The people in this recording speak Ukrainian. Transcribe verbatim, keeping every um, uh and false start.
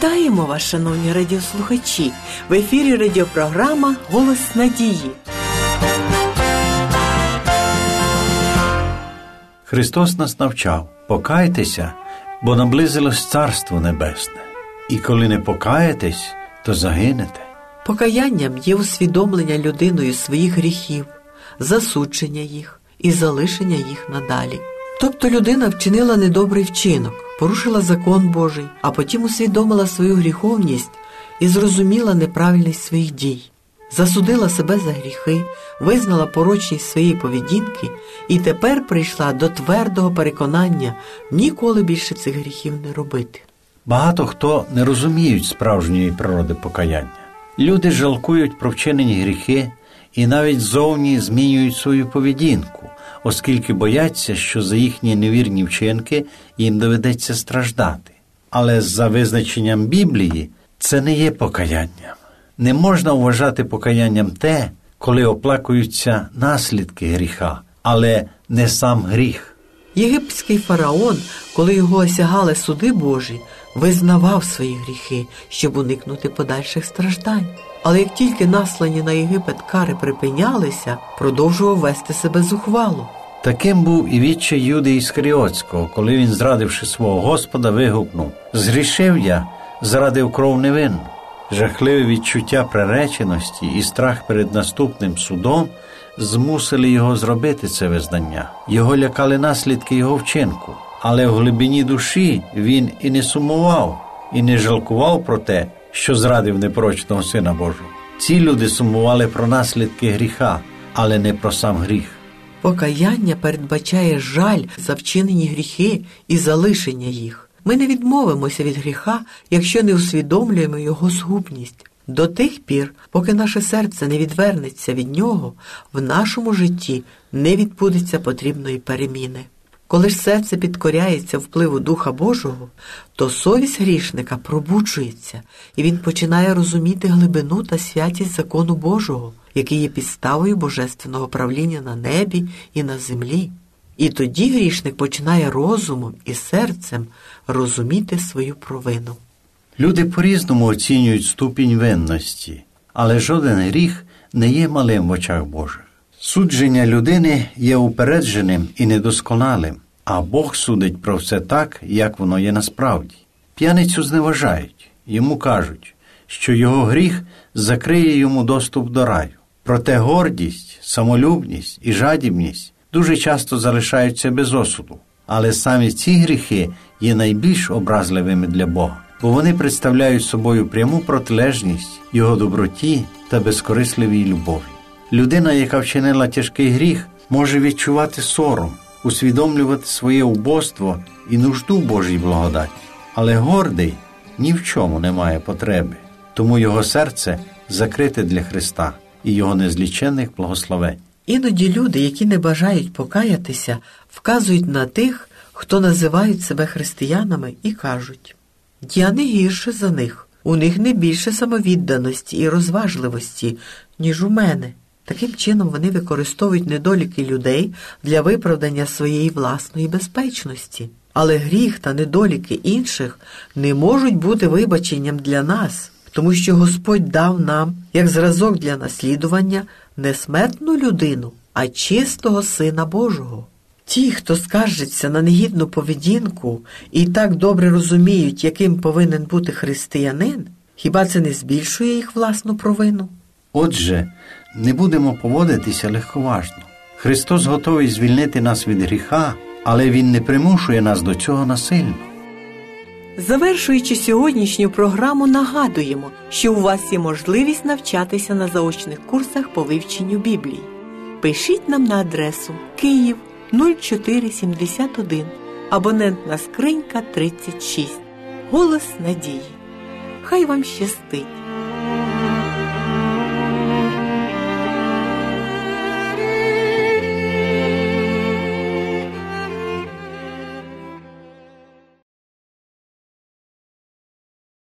Вітаємо вас, шановні радіослухачі! В ефірі радіопрограма «Голос надії». Христос нас навчав: покайтеся, бо наблизилось Царство Небесне. І коли не покаєтесь, то загинете. Покаянням є усвідомлення людиною своїх гріхів, засудження їх і залишення їх надалі. Тобто людина вчинила недобрий вчинок, порушила закон Божий, а потім усвідомила свою гріховність і зрозуміла неправильність своїх дій. Засудила себе за гріхи, визнала порочність своєї поведінки і тепер прийшла до твердого переконання ніколи більше цих гріхів не робити. Багато хто не розуміють справжньої природи покаяння. Люди жалкують про вчинені гріхи і навіть зовні змінюють свою поведінку, оскільки бояться, що за їхні невірні вчинки їм доведеться страждати. Але за визначенням Біблії це не є покаянням. Не можна вважати покаянням те, коли оплакуються наслідки гріха, але не сам гріх. Єгипетський фараон, коли його осягали суди Божі, визнавав свої гріхи, щоб уникнути подальших страждань. Але як тільки наслані на Єгипет кари припинялися, продовжував вести себе зухвало. Таким був і відчай Юди Іскаріотського, коли він, зрадивши свого Господа, вигукнув: «Згрішив я, зрадив кров невинну». Жахливе відчуття приреченості і страх перед наступним судом змусили його зробити це визнання. Його лякали наслідки його вчинку, але в глибині душі він і не сумував, і не жалкував про те, що зрадив непорочного Сина Божого. Ці люди сумували про наслідки гріха, але не про сам гріх. Покаяння передбачає жаль за вчинені гріхи і залишення їх. Ми не відмовимося від гріха, якщо не усвідомлюємо його згубність. До тих пір, поки наше серце не відвернеться від нього, в нашому житті не відбудеться потрібної переміни. Коли ж серце підкоряється впливу Духа Божого, то совість грішника пробуджується, і він починає розуміти глибину та святість закону Божого, який є підставою божественного правління на небі і на землі. І тоді грішник починає розумом і серцем розуміти свою провину. Люди по-різному оцінюють ступінь винності, але жоден гріх не є малим в очах Божих. Судження людини є упередженим і недосконалим, а Бог судить про все так, як воно є насправді. П'яницю зневажають, йому кажуть, що його гріх закриє йому доступ до раю. Проте гордість, самолюбність і жадібність дуже часто залишаються без осуду. Але самі ці гріхи є найбільш образливими для Бога, бо вони представляють собою пряму протилежність Його доброті та безкорисливій любові. Людина, яка вчинила тяжкий гріх, може відчувати сором, усвідомлювати своє убоство і нужду в Божій благодаті. Але гордий ні в чому не має потреби, тому його серце закрите для Христа і Його незліченних благословень. Іноді люди, які не бажають покаятися, вказують на тих, хто називають себе християнами, і кажуть: «Я не гірше за них, у них не більше самовідданості і розважливості, ніж у мене». Таким чином вони використовують недоліки людей для виправдання своєї власної безпечності. Але гріх та недоліки інших не можуть бути вибаченням для нас, тому що Господь дав нам, як зразок для наслідування, не смертну людину, а чистого Сина Божого. Ті, хто скаржиться на негідну поведінку і так добре розуміють, яким повинен бути християнин, хіба це не збільшує їх власну провину? Отже, не будемо поводитися легковажно. Христос готовий звільнити нас від гріха, але Він не примушує нас до цього насильно. Завершуючи сьогоднішню програму, нагадуємо, що у вас є можливість навчатися на заочних курсах по вивченню Біблії. Пишіть нам на адресу Київ нуль чотири сімдесят один, абонентна скринька тридцять шість. Голос надії. Хай вам щастить!